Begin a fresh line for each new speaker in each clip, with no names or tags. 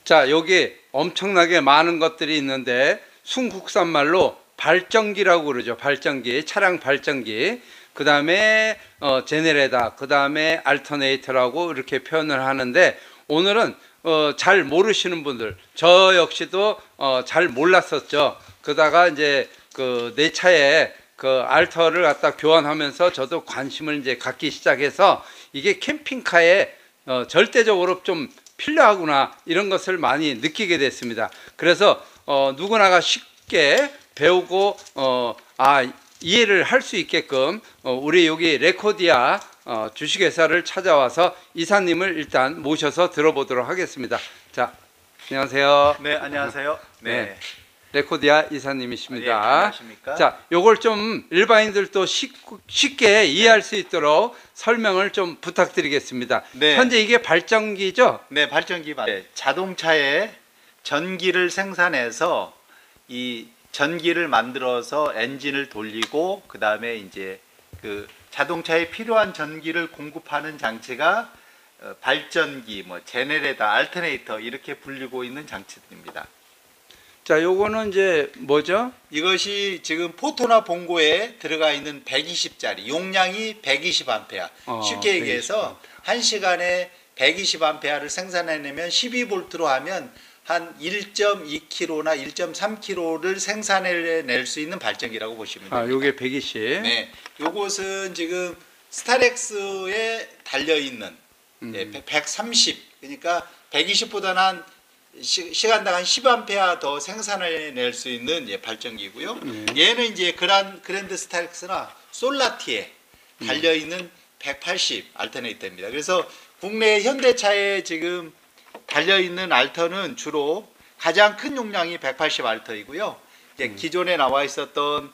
자, 여기 엄청나게 많은 것들이 있는데 순국산말로 발전기라고 그러죠. 발전기, 차량 발전기. 그 다음에 제네레다, 그 다음에 알터네이터라고 이렇게 표현을 하는데, 오늘은 잘 모르시는 분들, 저 역시도 잘 몰랐었죠. 그러다가 이제 그 내 차에 그 알터를 갖다 교환하면서 저도 관심을 이제 갖기 시작해서 이게 캠핑카에 절대적으로 좀 필요하구나, 이런 것을 많이 느끼게 됐습니다. 그래서 누구나가 쉽게 배우고 이해를 할 수 있게끔 우리 여기 레코디아 주식회사를 찾아와서 이사님을 일단 모셔서 들어보도록 하겠습니다. 자, 안녕하세요.
네, 안녕하세요.
네, 레코디아 이사님이십니다.
예, 안녕하십니까?
자, 요걸 좀 일반인들도 쉽게 이해할 수 있도록 설명을 좀 부탁드리겠습니다.
네.
현재 이게 발전기죠?
네, 발전기 자동차에 전기를 생산해서 이 전기를 만들어서 엔진을 돌리고, 그 다음에 이제 그 자동차에 필요한 전기를 공급하는 장치가 발전기, 뭐 제네레이터, 알터네이터 이렇게 불리고 있는 장치들입니다.
자, 요거는 이제 뭐죠?
이것이 지금 포토나 봉고에 들어가 있는 120짜리 용량이 120A. 쉽게 얘기해서 1시간에 120A를 생산해내면 12V로 하면 한 1.2kg나 1.3kg를 생산해낼 수 있는 발전기라고 보시면 됩니다.
요게 120.
네, 요것은 지금 스타렉스에 달려 있는 130. 그러니까 120보다는 한 시간당 한 10A 더 생산해낼 수 있는 발전기고요. 얘는 이제 그랜드 스타렉스나 솔라티에 달려 있는 180 알터네이터입니다. 그래서 국내 현대차에 지금 달려 있는 알터는 주로 가장 큰 용량이 180 알터이고요. 기존에 나와 있었던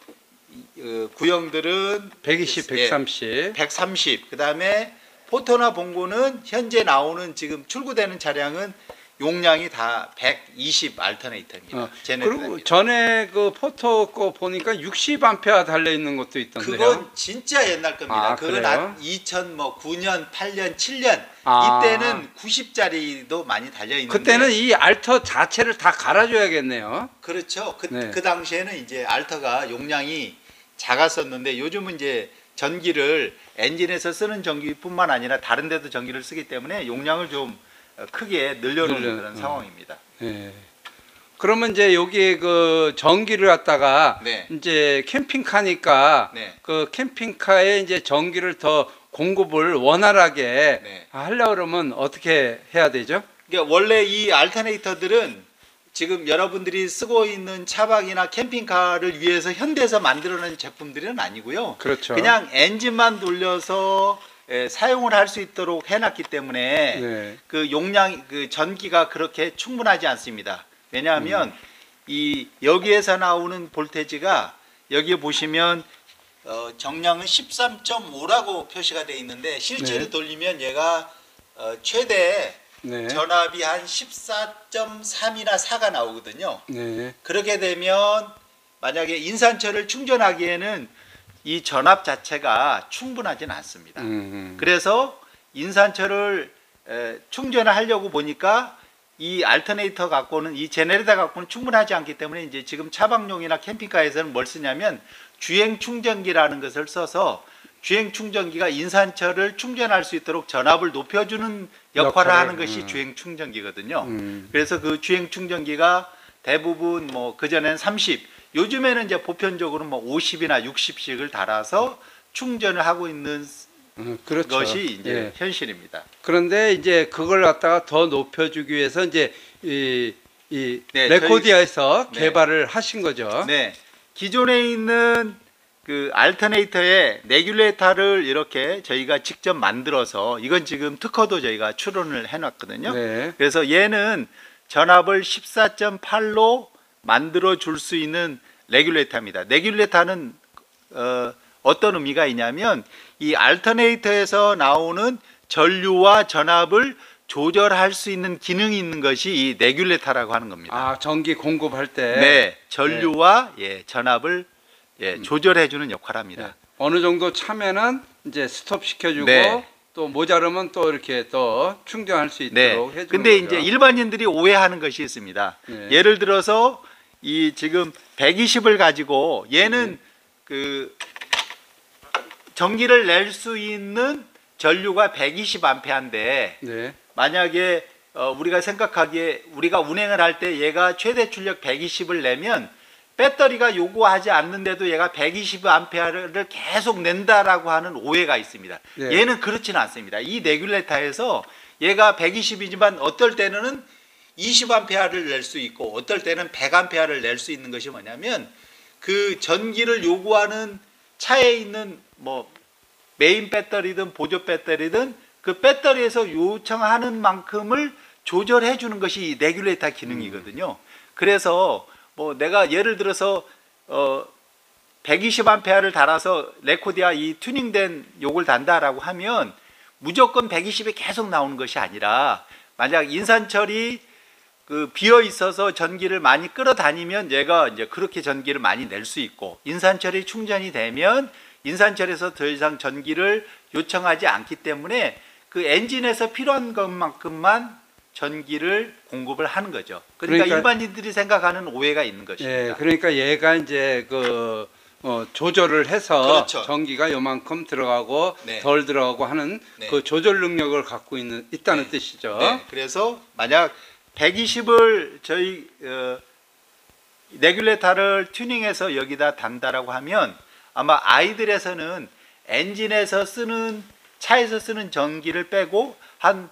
구형들은
120, 130.
130. 그다음에 포토나 봉고는 현재 나오는 지금 출고되는 차량은 용량이 다 120 알터네이터입니다.
그리고 전에 그 포토 거 보니까 60A 달려 있는 것도 있던데요.
그건 진짜 옛날 겁니다. 그건
그래요?
한 2009년, 8년, 7년 이때는 90짜리도 많이 달려 있는데,
그때는 이 알터 자체를 다 갈아줘야겠네요.
그렇죠.
네.
그 당시에는 이제 알터가 용량이 작았었는데, 요즘은 이제 전기를 엔진에서 쓰는 전기뿐만 아니라 다른 데도 전기를 쓰기 때문에 용량을 좀 크게 늘려놓는 그런 상황입니다.
네. 그러면 이제 여기 그 전기를 갖다가
네.
이제 캠핑카니까
네.
그 캠핑카에 이제 전기를 더 공급을 원활하게
네.
하려고 그러면 어떻게 해야 되죠?
그러니까 원래 이 알터네이터들은 지금 여러분들이 쓰고 있는 차박이나 캠핑카를 위해서 현대에서 만들어낸 제품들은 아니고요.
그렇죠.
그냥 엔진만 돌려서 사용을 할 수 있도록 해놨기 때문에
네.
그 용량, 그 전기가 그렇게 충분하지 않습니다. 왜냐하면 이 여기에서 나오는 볼테지가, 여기 보시면 정량은 13.5라고 표시가 되어 있는데, 실제로
네.
돌리면 얘가 최대
네.
전압이 한 14.3이나 4가 나오거든요.
네.
그렇게 되면 만약에 인산철을 충전하기에는 이 전압 자체가 충분하진 않습니다. 그래서 인산철을 충전을 하려고 보니까 이 알터네이터 갖고는, 이 제네레이터 갖고는 충분하지 않기 때문에 이제 지금 차박용이나 캠핑카에서는 뭘 쓰냐면 주행 충전기라는 것을 써서 주행 충전기가 인산철을 충전할 수 있도록 전압을 높여주는 역할을 하는 것이 주행 충전기거든요. 그래서 그 주행 충전기가 대부분 뭐 그전에는 30, 요즘에는 이제 보편적으로 뭐 50이나 60씩을 달아서 충전을 하고 있는
그렇죠.
것이 이제
예.
현실입니다.
그런데 이제 그걸 갖다가 더 높여주기 위해서 이제 이
네,
레코디아에서
네.
개발을 하신 거죠.
네, 기존에 있는 그 알터네이터의 레귤레이터를 이렇게 저희가 직접 만들어서, 이건 지금 특허도 저희가 출원을 해놨거든요.
네.
그래서 얘는 전압을 14.8로 만들어 줄 수 있는 레귤레이터입니다. 레귤레이터는 어떤 의미가 있냐면, 이 알터네이터에서 나오는 전류와 전압을 조절할 수 있는 기능이 있는 것이 이 레귤레이터라고 하는 겁니다.
전기 공급할 때.
네, 전류와 전압을 조절해 주는 역할을 합니다.
어느 정도 차면은 이제 스톱 시켜주고
네.
또 모자르면 또 이렇게 또 충전할 수
네.
있도록 해주는
근데
거죠.
이제 일반인들이 오해하는 것이 있습니다.
네.
예를 들어서 이 지금 120을 가지고 얘는
네.
그 전기를 낼 수 있는 전류가 120A인데
네.
만약에 우리가 생각하기에 우리가 운행을 할 때 얘가 최대 출력 120을 내면 배터리가 요구하지 않는데도 얘가 120A를 계속 낸다라고 하는 오해가 있습니다.
네.
얘는 그렇지는 않습니다. 이 레귤레이터에서 얘가 120이지만 어떨 때는 20A를 낼 수 있고 어떨 때는 100A를 낼 수 있는 것이 뭐냐면 그 전기를 요구하는 차에 있는 뭐 메인 배터리든 보조 배터리든 그 배터리에서 요청하는 만큼을 조절해 주는 것이 이 레귤레이터 기능이거든요. 그래서 뭐 내가 예를 들어서 120A를 달아서 레코디아 이 튜닝된 요걸 단다라고 하면 무조건 120이 계속 나오는 것이 아니라 만약 인산철이 그 비어 있어서 전기를 많이 끌어다니면 얘가 이제 그렇게 전기를 많이 낼 수 있고 인산철이 충전이 되면 인산철에서 더 이상 전기를 요청하지 않기 때문에 그 엔진에서 필요한 것만큼만 전기를 공급을 하는 거죠. 그러니까 일반인들이 생각하는 오해가 있는 것입니다.
예, 그러니까 얘가 이제 그 조절을 해서
그렇죠.
전기가 요만큼 들어가고
네.
덜 들어가고 하는
네.
그 조절 능력을 갖고 있다는
네.
뜻이죠.
네, 그래서 만약 120을 저희 레귤레이터를 튜닝해서 여기다 단다라고 하면 아마 아이들에서는 엔진에서 쓰는 차에서 쓰는 전기를 빼고 한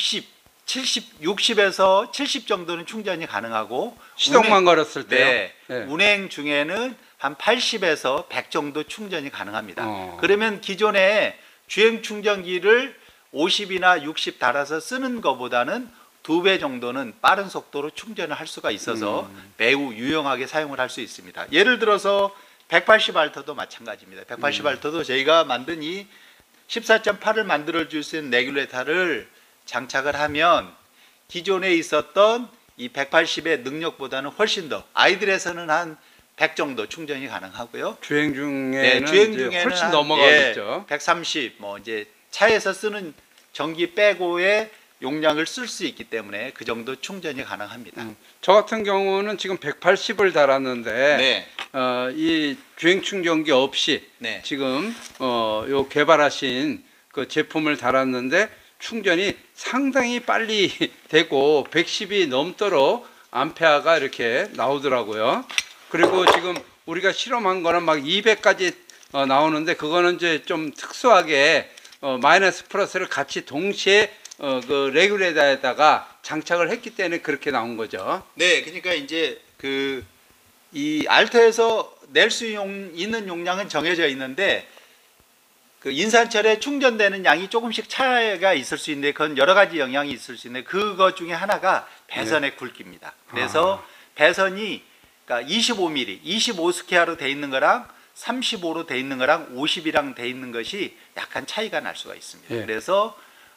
60에서 70 정도는 충전이 가능하고
시동만 걸었을 때요.
네,
네.
운행 중에는 한 80에서 100 정도 충전이 가능합니다. 그러면 기존에 주행 충전기를 50이나 60 달아서 쓰는 것보다는 2배 정도는 빠른 속도로 충전을 할 수가 있어서 매우 유용하게 사용을 할 수 있습니다. 예를 들어서 180V도 마찬가지입니다. 180V도 저희가 만든 이 14.8을 만들어 줄 수 있는 레귤레이터를 장착을 하면 기존에 있었던 이 180의 능력보다는 훨씬 더 아이들에서는 한 100 정도 충전이 가능하고요.
주행 중에는,
네, 주행 중에는
훨씬 넘어가겠죠.
130, 뭐 이제 차에서 쓰는 전기 빼고의 용량을 쓸 수 있기 때문에 그 정도 충전이 가능합니다.
저 같은 경우는 지금 180을 달았는데
네,
이 주행 충전기 없이
네.
지금 요 개발하신 그 제품을 달았는데 충전이 상당히 빨리 되고 110이 넘도록 암페어가 이렇게 나오더라고요. 그리고 지금 우리가 실험한 거는 막 200까지 나오는데 그거는 이제 좀 특수하게 마이너스 플러스를 같이 동시에 그 레귤레이터에다가 장착을 했기 때문에 그렇게 나온 거죠.
네, 그러니까 이제 그 이 알터에서 낼 수 있는 용량은 정해져 있는데 그 인산철에 충전되는 양이 조금씩 차이가 있을 수 있는데 그건 여러 가지 영향이 있을 수 있는데 그것 중에 하나가 배선의 굵기입니다. 그래서 배선이 그러니까 25mm, 25스퀘어로 돼 있는 거랑 35로 돼 있는 거랑 50이랑 돼 있는 것이 약간 차이가 날 수가 있습니다.
예.
그래서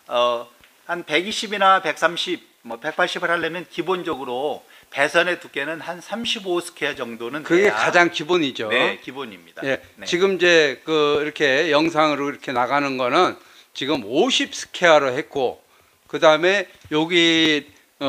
한 120이나 130, 뭐 180을 하려면 기본적으로 배선의 두께는 한 35스퀘어 정도는
그게
돼야
가장 기본이죠.
네, 기본입니다.
예,
네.
지금 이제 그 이렇게 영상으로 이렇게 나가는 거는 지금 50 스퀘어로 했고 그 다음에 여기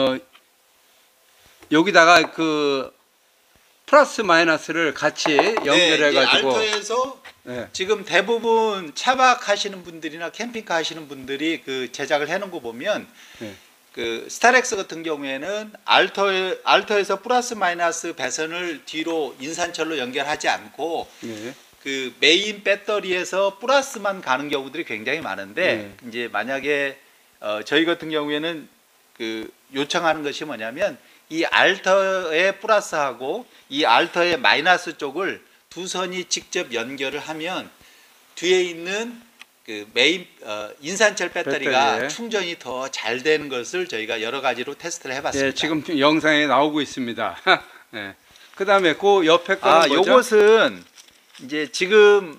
여기다가 그 플러스 마이너스를 같이 연결해 가지고
알토에서 지금 대부분 차박 하시는 분들이나 캠핑카 하시는 분들이 그 제작을 해놓은 거 보면
네.
그 스타렉스 같은 경우에는 알토에서 플러스 마이너스 배선을 뒤로 인산철로 연결하지 않고
네.
그 메인 배터리에서 플러스만 가는 경우들이 굉장히 많은데 이제 만약에 저희 같은 경우에는 그 요청하는 것이 뭐냐면 이 알터의 플러스하고 이 알터의 마이너스 쪽을 두 선이 직접 연결을 하면 뒤에 있는 그 메인 인산철 배터리가
배터리에.
충전이 더 잘 되는 것을 저희가 여러 가지로 테스트를 해봤습니다.
예, 지금 영상에 나오고 있습니다. 예. 그다음에 그 옆에 거는 뭐죠?
요것은 이제 지금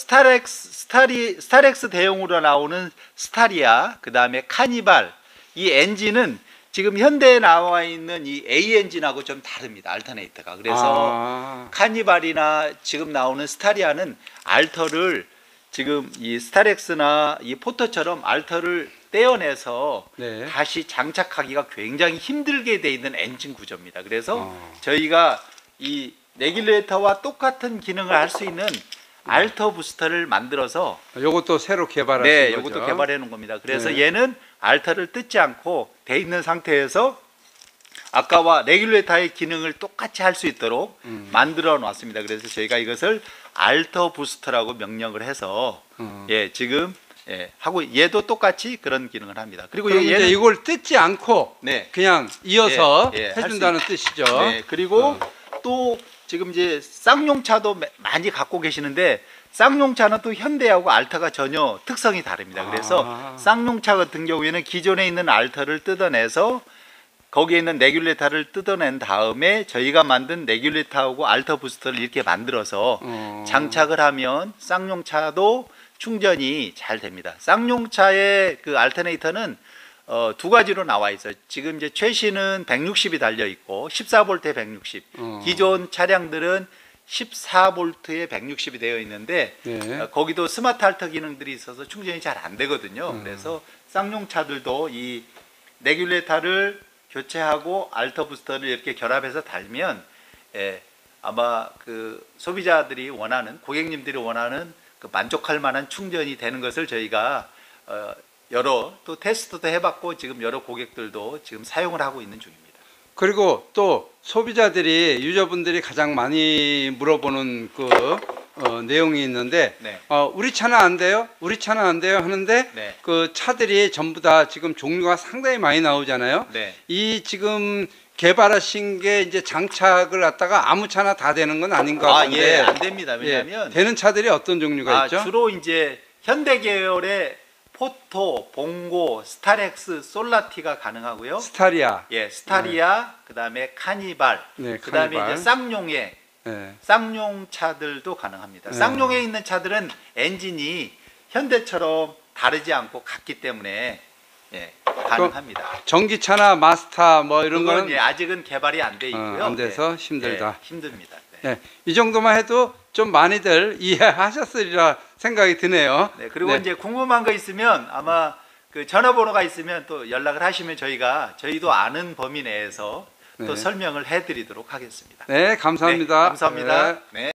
스타렉스 대용으로 나오는 스타리아, 그 다음에 카니발, 이 엔진은 지금 현대에 나와 있는 이 A 엔진하고 좀 다릅니다. 알터네이터가. 그래서 카니발이나 지금 나오는 스타리아는 알터를 지금 이 스타렉스나 이 포터처럼 알터를 떼어내서
네.
다시 장착하기가 굉장히 힘들게 돼 있는 엔진 구조입니다. 그래서 저희가 이 레귤레이터와 똑같은 기능을 할 수 있는 알터 부스터를 만들어서
요것도 새로 개발하신
네,
거죠?
이것도 개발해 놓은 겁니다. 그래서
네.
얘는 알터를 뜯지 않고 돼 있는 상태에서 아까와 레귤레이터의 기능을 똑같이 할 수 있도록 만들어 놨습니다. 그래서 저희가 이것을 알터 부스터라고 명명을 해서 예, 지금 예, 하고 얘도 똑같이 그런 기능을 합니다. 그리고
그럼 이제 이걸 뜯지 않고
네.
그냥 이어서
예, 예,
해준다는
할수
뜻이죠.
네, 그리고 또 지금 이제 쌍용차도 많이 갖고 계시는데 쌍용차는 또 현대하고 알터가 전혀 특성이 다릅니다. 그래서 쌍용차 같은 경우에는 기존에 있는 알터를 뜯어내서 거기에 있는 레귤레이터를 뜯어낸 다음에 저희가 만든 레귤레이터하고 알터 부스터를 이렇게 만들어서 장착을 하면 쌍용차도 충전이 잘 됩니다. 쌍용차의 그 알터네이터는 두 가지로 나와 있어요. 지금 이제 최신은 160이 달려 있고 14V에 160. 기존 차량들은 14V에 160이 되어 있는데
네.
거기도 스마트 알터 기능들이 있어서 충전이 잘 안 되거든요. 그래서 쌍용차들도 이 레귤레이터를 교체하고 알터 부스터를 이렇게 결합해서 달면 아마 그 소비자들이 원하는 고객님들이 원하는 그 만족할 만한 충전이 되는 것을 저희가 여러 또 테스트도 해봤고 지금 여러 고객들도 지금 사용을 하고 있는 중입니다.
그리고 또 소비자들이 유저분들이 가장 많이 물어보는 그 내용이 있는데
네.
우리 차는 안 돼요? 우리 차는 안 돼요? 하는데
네.
그 차들이 전부 다 지금 종류가 상당히 많이 나오잖아요.
네.
이 지금 개발하신 게 이제 장착을 갖다가 아무 차나 다 되는 건 아닌 것 같은데
예, 안 됩니다. 왜냐하면
되는 차들이 어떤 종류가 있죠?
주로 이제 현대 계열의 포토, 봉고, 스타렉스, 솔라티가 가능하고요.
스타리아,
예, 스타리아, 그다음에 카니발,
네,
그다음에
카니발.
이제 쌍용의
네.
쌍용 차들도 가능합니다. 쌍용에 있는 차들은 엔진이 현대처럼 다르지 않고 같기 때문에 예, 가능합니다.
전기차나 마스터 뭐 이런
그건
거는
예, 아직은 개발이 안 돼 있고요.
안 돼서
네.
힘들다.
네, 힘듭니다. 네.
네, 이 정도만 해도 좀 많이들 이해하셨으리라 생각이 드네요.
네, 그리고
네.
이제 궁금한 거 있으면 아마 그 전화번호가 있으면 또 연락을 하시면 저희도 아는 범위 내에서 또
네.
설명을 해드리도록 하겠습니다.
네, 감사합니다.
네, 감사합니다.
네.
네.